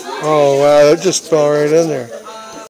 Oh wow, it just fell right in there.